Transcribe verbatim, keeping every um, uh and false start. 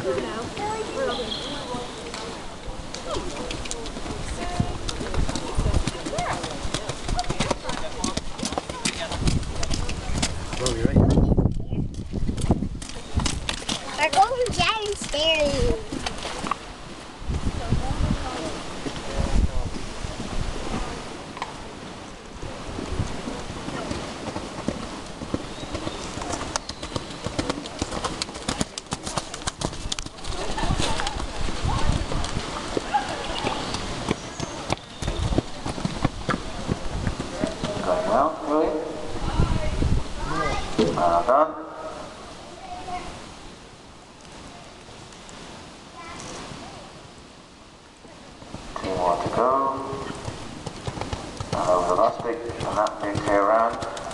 Well, you ready? We're going downstairs. Going well, Louis? Well done. Two more to go. And over the last big, and that big hair round.